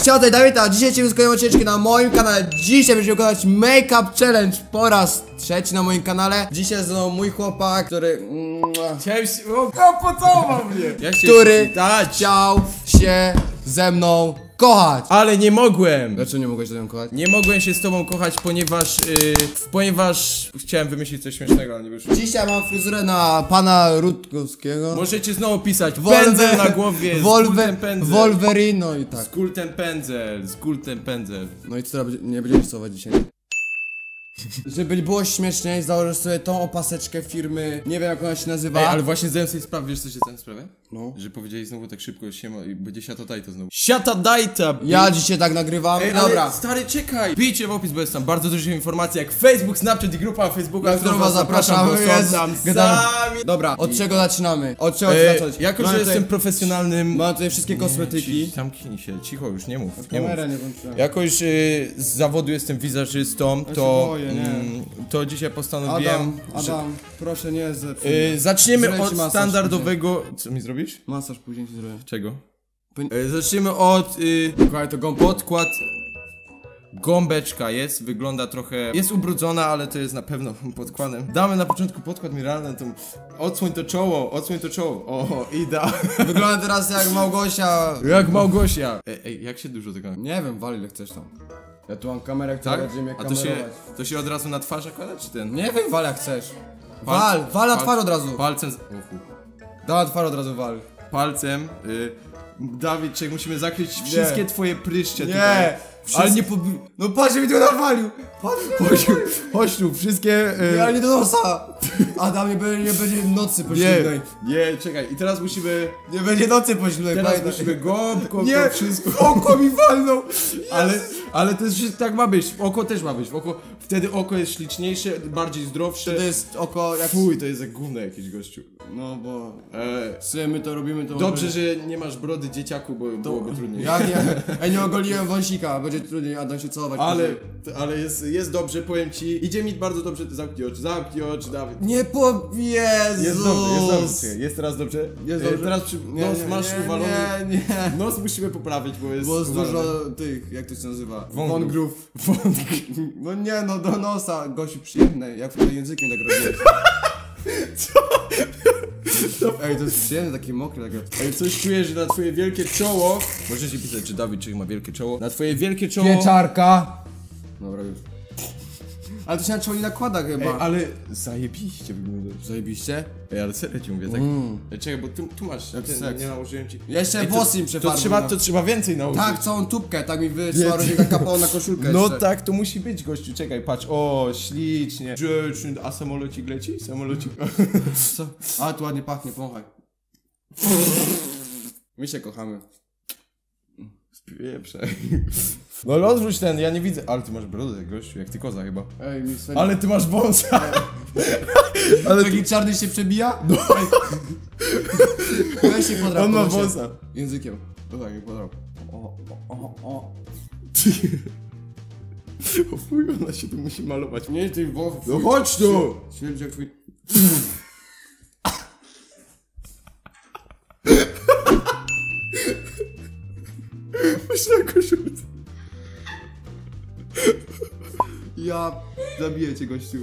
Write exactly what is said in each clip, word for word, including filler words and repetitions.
Siema, tutaj Dawid, a dzisiaj cię wyskoczyłem odcineczki na moim kanale. Dzisiaj będziemy wykonać make-up challenge po raz trzeci na moim kanale. Dzisiaj jest znowu mój chłopak, który... Chciałem się... O, pocałował mnie! Ja który chciał się ze mną kochać. Ale nie mogłem! Dlaczego nie mogłeś ze mną kochać? Nie mogłem się z tobą kochać, ponieważ... Yy, ponieważ... Chciałem wymyślić coś śmiesznego, ale nie wyszło. Dzisiaj mam fryzurę na pana Rutkowskiego. Możecie znowu pisać Wolwe... pędzel na głowie, Wolwe... z kultem pędzel. Wolverino i tak. Z kultem pędzel, z kultem pędzel. No i co teraz nie będziemy rysować dzisiaj? Żeby było śmieszniej, założę sobie tą opaseczkę firmy, nie wiem jak ona się nazywa. Ej, ale właśnie zdałem sobie sprawę, wiesz co się zdałem sprawę? No. Że powiedzieli znowu tak szybko, siema, i będzie siata dajta znowu. Siata dajta! Ja dzisiaj tak nagrywam. Ej, dobra. Ale, stary, czekaj! Bijcie w opis, bo jest tam bardzo dużo informacji, jak Facebook, Snapchat i grupa Facebooka, na którą was zapraszam, bo są tam sami. Dobra, od czego zaczynamy? Od czego Ej, zacząć? jako, że jestem profesjonalnym... Mam tutaj wszystkie kosmetyki. Zamknij się, cicho już, nie mów, nie nie mów. Nie jako już y, z zawodu jestem wizerzystą, ja to... boję, mm, to dzisiaj postanowiłem... Adam, Adam, że, proszę nie zepsuj. y, Zaczniemy Zrobię ci od masaż standardowego... później. Co mi zrobisz? Masaż później ci zrobię. Czego? Pyn- Y, zaczniemy od... Y, Kochaj, to gąb... podkład... Gąbeczka jest, wygląda trochę... Jest ubrudzona, ale to jest na pewno podkładem. Damy na początku podkład miralny, to... Odsłoń to czoło, odsłoń to czoło. O, ida. Wygląda teraz jak Małgosia. Jak Małgosia. Ej, ej, jak się dużo tego... Nie wiem, wal ile chcesz tam. Ja tu mam kamerę, która Tak? będzie mnie A to się, kamerować. to się od razu na twarz nakłada, czy ten? Nie wiem, wal jak chcesz. Pal- Wal, wal na pal- twarz od razu. Palcem... z- O, fu. Dał na twarz od razu wal. Palcem... Y, Dawid, czek, musimy zakryć wszystkie twoje pryszcze Nie, tutaj. Wszystkie... Ale nie po... No patrz, mi tu nawalił. Patrz, Chodź, chodź tu, wszystkie... Y, nie, ale nie do nosa. Adam, nie będzie, nie będzie nocy nie, poślubnej. nie, czekaj, i teraz musimy... Nie będzie nocy poślubnej, Teraz pamiętaj. musimy gąbką, Nie, to wszystko. oko mi walnął. Ale, ale to jest, tak ma być, oko też ma być, oko, wtedy oko jest śliczniejsze, bardziej zdrowsze. To jest oko jak... Fuj, to jest jak gówno jakieś, gościu. No bo... E, W sumie my to robimy, to... dobrze, może... że nie masz brody dzieciaku, bo byłoby trudniej. Ja nie, ja nie ogoliłem wąsika, będzie trudniej Adam się całować. Ale, później. ale jest, jest dobrze, powiem ci, idzie mi bardzo dobrze, zamknij oczy, zamknij oczy, Dawid. Nie po... Jezus. Jest dobrze, jest dobrze, jest teraz dobrze. Jest E, dobrze. Teraz przy, Nie, nos nie, masz nie, uwalony. Nie, nie. Nos musimy poprawić, bo jest Bo jest uwalony. dużo tych, jak to się nazywa? Wągrów. Wągrów. No nie no, do nosa, gościu przyjemne, jak wtedy językiem tak robiłeś. Co? Ej, to jest przyjemne, takie mokre, takie... Ej, coś czuję, że na twoje wielkie czoło... Możecie pisać, czy Dawid, czy ma wielkie czoło. Na twoje wielkie czoło... Pieczarka. Dobra, już. Ale to się na czoło nie nakłada chyba. Ej, ale zajebiście wygląda. Zajebiście? Ej, ale serio ci mówię, tak? Mm. Ej, czekaj, bo tu, tu masz, Jak ten, seks. nie nałożyłem ci... Jeszcze Ej, to- włosy im to przefarbuj, trzeba, no. to trzeba więcej nałożyć. Tak, całą tubkę, tak mi wysłał, że tak kapało na koszulkę No jeszcze. tak, to musi być, gościu, czekaj, patrz, o, ślicznie. Rzecz, a samolocik leci? Samolocik... Co? A, tu ładnie pachnie, pomachaj. My się kochamy. Spieprzaj. No ale odwróć ten, ja nie widzę. Ale ty masz brodę, gościu, jak ty koza chyba. Ej, mi serio. Ale ty masz wąsa. Ale taki czarny się przebija? No. Weź się podrap. On ma po nosie. wąsa. Językiem. No tak, nie podrap. O, o, o, o. O fuj, ona się tu musi malować. Nie, ty wąs. No chodź tu! Śmierdzi jak twój... Myślę na koszulce. Ja zabiję cię, gościu.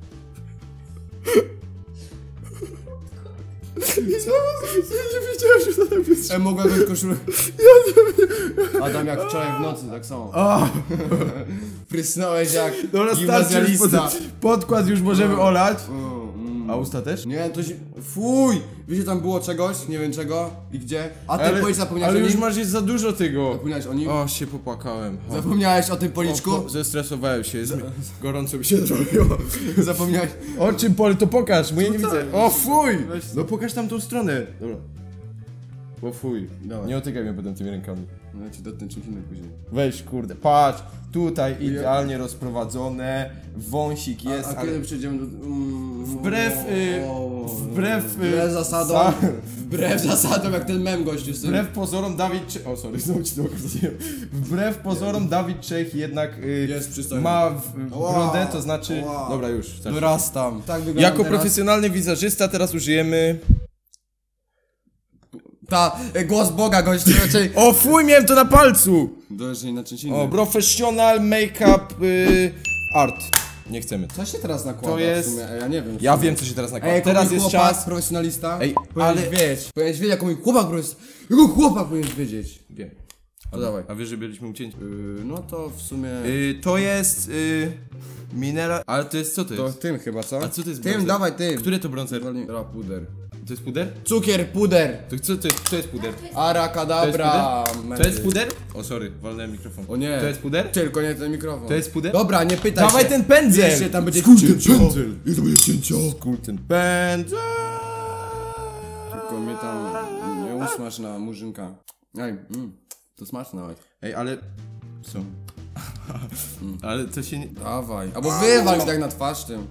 Nie wiedziałem, że to tak jest. Ej, mogłem być koszulę. Adam jak wczoraj w nocy, tak samo. O, Prysnąłeś jak dobra, starczy już pod, gimnazjalista. podkład już możemy olać. O, mm. A usta też? Nie, to się... Fuj! Wiecie, tam było czegoś, nie wiem czego i gdzie. A ty Ale, powiedz, zapomniałeś ale o już nim? masz jest za dużo tego. Zapomniałeś o nim? O, się popłakałem. O. Zapomniałeś o tym policzku? O, zestresowałem się, jest, gorąco mi się zrobiło. Zapomniałeś... O czym pol, to pokaż, bo ja nie Co widzę. to? O fuj! Weź No pokaż tam tą stronę. Dobra. O fuj. Dawaj. Nie otykaj mnie potem tymi rękami. No ja ci dotknę czymś innym później. Weź kurde, patrz. Tutaj idealnie rozprowadzone. Wąsik jest, A, a ale... kiedy przejdziemy do... Mm, Wbrew, y, o, wbrew, y, wbrew zasadom, za- wbrew zasadom jak ten mem gościu z tym. Wbrew pozorom Dawid Czech... O sorry, znowu ci to okazuję. Wbrew pozorom Dawid Czech jednak y, Jest przystojny. ma w, Wow. brodę, to znaczy... Wow. Dobra już. starczy. Wyrastam. Tak wygląda Jako teraz. profesjonalny wizerzysta teraz użyjemy... Ta, e, głos Boga, gościu, raczej... O fuj, miałem to na palcu! Dojeżdżaj na czymś innym. O, professional make-up y, art. Nie chcemy. Co się teraz nakłada To jest- w sumie? Ej, ja nie wiem. Ja wiem, co się teraz nakłada. Ej, Teraz mój jest chłopak, czas. profesjonalista. Ej, powinieneś ale- wiedzieć. Powinieneś wiedzieć, jako mój chłopak profesjonalista. Jako chłopak powinieneś wiedzieć. Wiem. To dawaj. A wiesz, że byliśmy ucięci? Yy, no to w sumie... Y, to jest y, minera... Ale to jest co to To jest? tym chyba, co? A co to jest Tym, bronzer? dawaj tym. Które to bronzer? Dobra, puder. To jest puder? Cukier, puder. To co to jest, to jest puder? Arakadabra. To jest puder? O sorry, walnąłem mikrofon. O nie. To jest puder? Tylko nie ten mikrofon. To jest puder? Dobra, nie pytaj Dawaj się. ten pędzel! Wiesz, że tam będzie Skór ten cięcio. pędzel! I to będzie cięcio. Skór ten pędzel! Tylko mnie tam nie usmasz na murzynka. Ej, mm, to smaczne nawet. Ej, ale... Co? Ale to się nie... Dawaj. Albo wywal mi tak na twarz tym.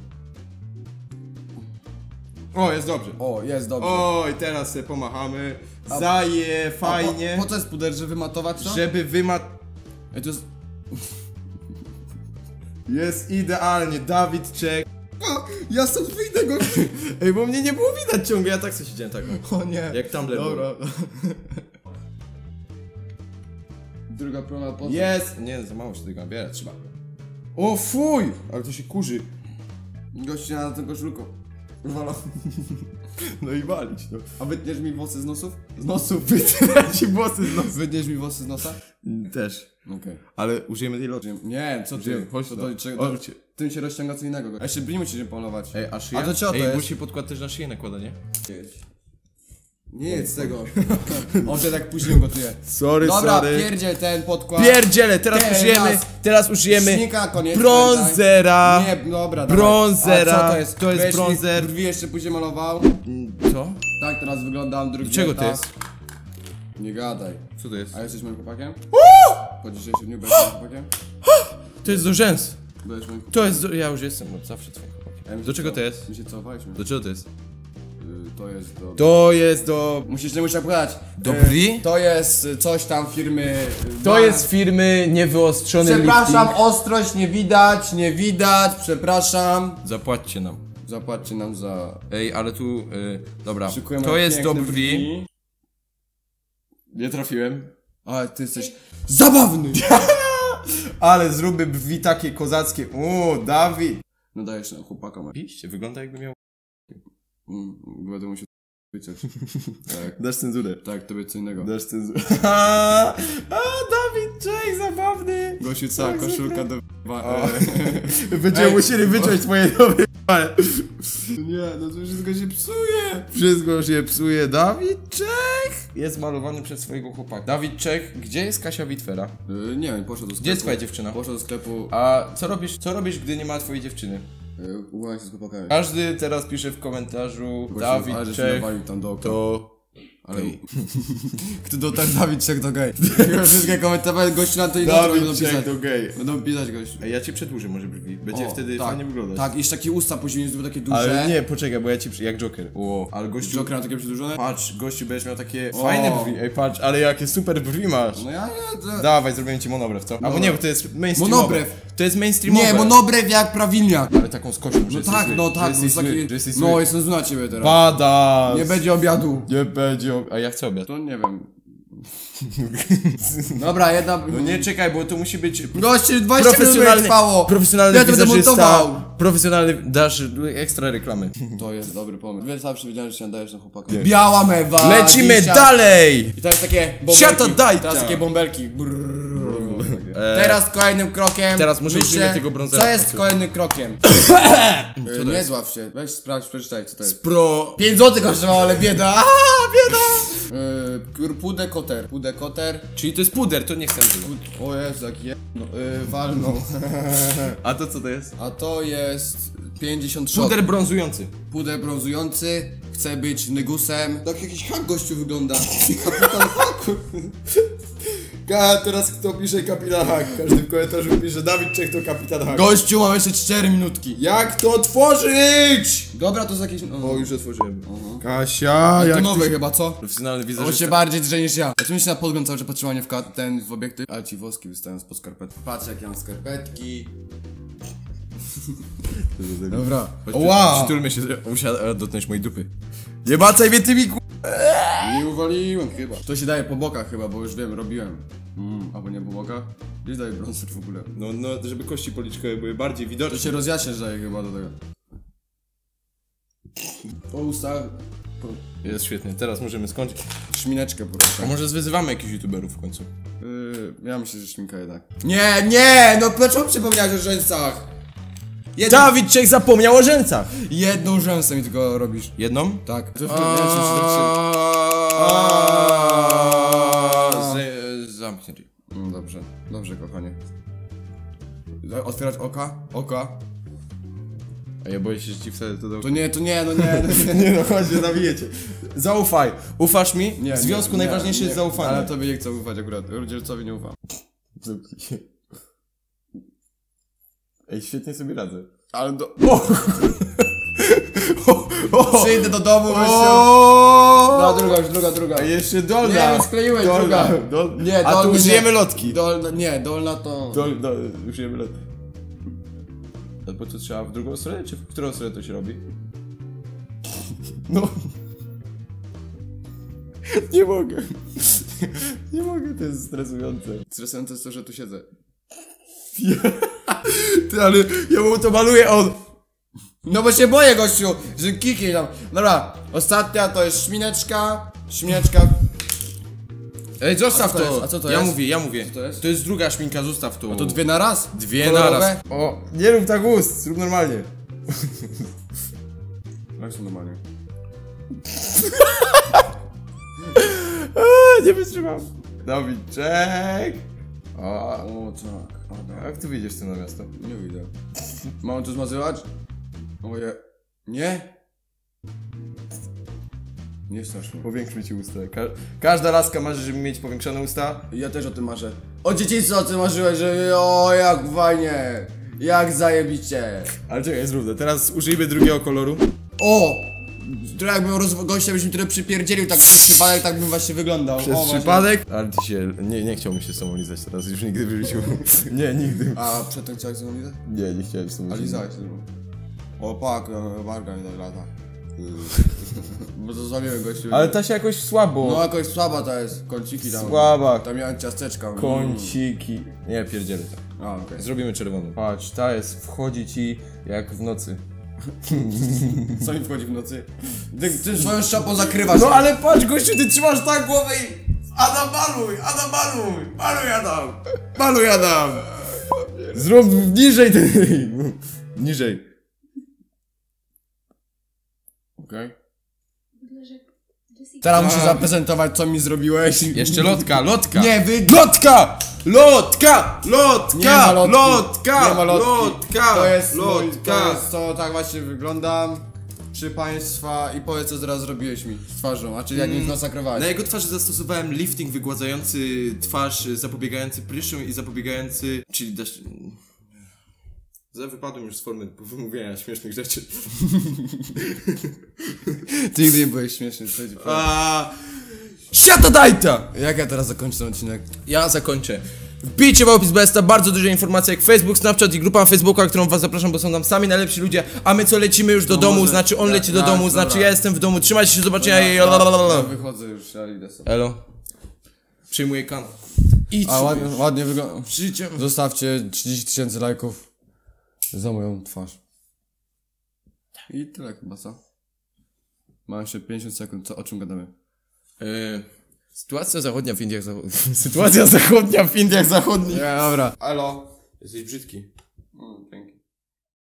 O, jest dobrze. O, jest dobrze. Oj, teraz sobie pomachamy. Zaje, A fajnie. Po, po co jest puder, żeby wymatować to? Żeby wymat... Ej, to jest... Jest idealnie, Dawid Czech. O, ja stąd wyjdę go. Ej, bo mnie nie było widać ciągle, ja tak sobie siedziałem tak. O nie. Jak Tumblr. Dobra. Druga prona po... Jest! Nie, za mało się tego nabiera, trzeba. O fuj! Ale to się kurzy. Goście na tym koszulką. Wala. No i walić, no. A wytniesz mi włosy z nosów? Z nosów wytnę ci włosy z nosa. Wytniesz mi włosy z nosa? Też. Okej. Ale użyjemy tej loży. Nie, co ty? Użyjemy, chodź to, tu. to, to, Chodźcie. tym się rozciąga co innego. A jeszcze brwi musisz polować. Ej, a szyja? A to co to Ej, jest? bo się podkład też na szyję nakłada, nie? Nie jedz tego. On się tak później gotuje. Sorry, Dobra, pierdziel ten podkład. Pierdziele, teraz Teraz. użyjemy, teraz użyjemy Śnika, koniec. bronzera. Nie, dobra, dawaj. Bronzera. A co to jest? To jest Będziesz mi bronzer. Brwi jeszcze później malował. Mm, Co? Tak, teraz wyglądam drugi. Do czego to jest? Nie gadaj. Co to jest? A jesteś moim chłopakiem? Po dzisiejszym dniu będziesz moim chłopakiem? To jest do rzęs. Będziesz moim chłopakiem. To jest do... Ja już jestem od zawsze twoim chłopakiem. Ja mi się Do czego co- to jest? My się cofaliśmy. Do czego to jest? Y, To jest do... To jest do... Musisz, nie musisz opowiadać. Do Y, brwi? To jest y, coś tam firmy... y, To Van- jest firmy niewyostrzony Przepraszam, lifting. ostrość nie widać, nie widać, przepraszam. Zapłaćcie nam. Zapłaćcie nam za... Ej, ale tu... Y, dobra. Szykujemy To jest do piękne brwi. Nie trafiłem. Ale ty jesteś zabawny! Ale zróbmy brwi takie kozackie. O, Dawid. No dajesz na chłopaka. ma- Oczywiście, wygląda jakby miał... Mm, Będę musiał wyciąć. Tak, Dasz cenzurę. tak, tobie co innego. Dasz cenzurę. A, Dawid Czech, zabawny. Gościu, cała Tak, koszulka do... O. Będziemy Ej. musieli wyciąć twoje dobre. Nie, no to wszystko się psuje! Wszystko się psuje. Dawid Czech jest malowany przez swojego chłopaka. Dawid Czech, gdzie jest Kasia Witwera? Y, nie wiem, poszedł do sklepu. Gdzie jest twoja dziewczyna? Poszedł do sklepu, A co robisz, co robisz, gdy nie ma twojej dziewczyny? y, umawiam się z chłopakami. Każdy teraz pisze w komentarzu Gościu, Dawid ale żeś Czech nawalił tam do okna. to... Ale... Kto dotarł Dawid Czech to gej. Wszystkie komentarze gościu na to i Dawid będą Czech pisać. to gej. Będą pisać gościu. Ej, ja ci przedłużę może brwi, będzie O, wtedy tak, fajnie wyglądać. Tak, jeszcze takie usta później zrobią takie duże. Ale nie, poczekaj, bo ja ci przy... jak Joker. O, ale gościu... Joker ma takie przedłużone? Patrz, gościu będziesz miał takie O. fajne brwi. Ej, patrz, ale jakie super brwi masz. No ja nie... To... Dawaj, zrobię ci monobrew, co? Albo Dobra. nie, bo to jest mainstreamowe. Monobrew. To jest mainstreamowe. Nie, monobrew jak prawilniak. Ale taką skoczną, że No jesteś tak, zły, no że tak, jesteś no taki... zły, że jesteś No, zły. jestem zły na ciebie teraz. Badass. Nie będzie obiadu. Nie będzie ob... A ja chcę obiad. To nie wiem. Dobra, jedna... No nie, czekaj, bo to musi być... Goście, dwadzieścia minut Profesjonalny, trwało. profesjonalny Ja to będę wizeżysta, montował. profesjonalny, dasz ekstra reklamy. To jest dobry pomysł. Wiesz, zawsze wiedziałem, że się nadajesz na chłopaka. Biała mewa. Lecimy dzisiaj. dalej! I teraz takie bąbelki. Siata dajcia. Teraz takie bąbelki. Brrr. Eee, Teraz kolejnym krokiem. Teraz może myślę, użyjmy tego brązera. Co jest kolejnym krokiem? e, nie jest? zław się. Weź sprawdź, przeczytaj co to jest. Pro... pięć złotych kosztowało, ale bieda. Aaa, bieda. E, pude koter. Pude koter. Czyli to jest puder, to nie chcę tego. O Jezu, jak je... No, e, walną. A to co to jest? A to jest pięćdziesiąt shot. Puder brązujący. Puder brązujący. Chce być nygusem. Tak jakiś hak gościu wygląda. Kapitan haku. A teraz kto pisze kapitan Hak? Każdy w komentarzu pisze Dawid Czech to kapitan Hak. Gościu, mam jeszcze cztery minutki. Jak to otworzyć? Dobra, to jest jakieś... O, już otworzyłem. Aha. Kasia, To jak nowe chyba, co? Profesjonalny On wizerzysty. się bardziej drze niż ja. Ja mi się na podgląd cały czas patrzyła nie w ka- ten w obiektyw. Ale ci woski wystają spod skarpetki. Patrz jak ja mam skarpetki. Dobra. Wow! Przytulmy się, musiała dotknąć mojej dupy. Nie bacaj mnie tymi ku... Nie uwaliłem chyba. To się daje po bokach chyba, bo już wiem, robiłem. Mm, albo nie po bokach. Gdzieś daje brązer w ogóle. No, no, żeby kości policzkowe były bardziej To widoczne. się rozjaśniesz daje chyba do tego. Po ustach. Po... Jest świetnie, teraz możemy skończyć. Szmineczkę proszę. A może zwyzywamy jakichś youtuberów w końcu? Yy, ja myślę, że szminka jednak. Nie, nie! No dlaczego przypomniałeś o rzęsach? Jedną, Dawid Czech zapomniał o rzęsach! jedną rzęsę mi tylko robisz. Jedną? Tak. To, to, ja ci się Z- Zamknij ryj. No dobrze, dobrze kochanie. Otwierać oka? Oka? A ja boję się, że ci wtedy to do... To nie, to nie, no nie. No, Nie no, chodź, zabijecie. Zaufaj. Ufasz mi? nie W związku nie, najważniejsze nie, jest zaufanie. Ale tobie nie chcę ufać akurat, rodzicowcowi nie ufam. Ej, świetnie sobie radzę. Ale do... O! O! Przyjdę do domu, weź się... O! No druga, już druga, druga. A jeszcze dolna. Nie, no skleiłeś, dolna. druga. Dol... Nie, A tu dolny użyjemy nie. lotki. Dolna, nie, dolna to... Dol, dol, użyjemy lotki. A bo to trzeba w drugą stronę, czy w którą stronę to się robi? No. Nie mogę. Nie mogę, to jest stresujące. Stresujące jest to, że tu siedzę. Ty, ale ja mu to maluję on. No bo się boję, gościu, że kiki tam. Dobra, ostatnia to jest szmineczka. Szmineczka. Ej, zostaw A co to. to jest? A co to ja jest? mówię, ja mówię. Co to jest? To jest druga szminka, zostaw to. A to dwie na raz? Dwie Kolorowe? naraz. O, nie rób tak ust, zrób normalnie. Jak są normalnie? A, nie wytrzymam. Dawiczek. O, O tak, o tak. jak ty wyjdziesz z tym na miasto? Nie widzę. Mam tu zmazywać? Oje. Nie? Nie strasznie. Powiększmy ci usta. Ka każda laska marzy, żeby mieć powiększone usta. Ja też o tym marzę. O dzieciństwie o tym marzyłem, że o jak fajnie. Jak zajebicie. Ale czekaj, zrób to. Teraz użyjmy drugiego koloru. O! To jakbym roz... gościa byś mi tyle przypierdzielił, tak przez przypadek, tak bym właśnie wyglądał. Przez o, właśnie. przypadek. Ale ty się... Nie, nie chciałbym się z tobą lizać teraz, już nigdy w życiu. Nie, nigdy. A przedtem chciałeś ze mną lizać? Nie, nie chciałem z tobą A lizać. lizałeś ze mną. O pak, e, warga mi tak lata. Bo to złamiłem gościu. Ale ta się jakoś słabo. No jakoś słaba ta jest, kąciki tam. Słaba. Tam miałem ciasteczka. Kąciki. Nie, pierdzielę tak. A, okej. Zrobimy czerwoną. Patrz, ta jest, wchodzi ci jak w nocy. Co mi wchodzi w nocy? Ty, ty swoją szapą zakrywasz. No ale patrz, gościu, ty trzymasz tak głowę i... Adam, maluj! Adam, maluj! Maluj, Adam! Maluj, Adam! Zrób niżej ten... Niżej. Okej. Teraz muszę zaprezentować, co mi zrobiłeś. Jeszcze lotka, lotka! Nie, wy... Lotka! Lotka! Lotka! Nie ma lotki. Lotka! Nie ma lotki. Lotka! To jest mój, Lotka! to jest to, tak właśnie wyglądam. Przy państwa i powiedz, co teraz zrobiłeś mi z twarzą, a czyli jak mi zmasakrowałeś. Na jego twarzy zastosowałem lifting wygładzający twarz, zapobiegający pryszczom i zapobiegający... Czyli dasz... Za wypadłem już z formy wymówienia śmiesznych rzeczy. Ty nigdy nie byłeś śmieszny, co ci powiem. A... Siata dajta! Jak ja teraz zakończę ten odcinek? Ja zakończę. Wbijcie w opis Besta, bardzo dużo informacji jak Facebook, Snapchat i grupa na Facebooka, którą was zapraszam, bo są tam sami najlepsi ludzie. A my co, lecimy już do No domu, może- znaczy on ja- leci do ja- domu, dobra. znaczy ja jestem w domu. Trzymajcie się, zobaczenia i Ja, lalalala. ja wychodzę już, ja idę sobie. Elo. Przyjmuję kanał. Idź A sobie. ładnie, ładnie wygląda. Życiem. Zostawcie trzydzieści tysięcy lajków za moją twarz. I tyle chyba, co? Mam jeszcze pięćdziesiąt sekund, co, o czym gadamy? Yy, sytuacja zachodnia w Indiach Zachodnich. Sytuacja zachodnia w Indiach Zachodnich. Nie, dobra. Elo. Jesteś brzydki.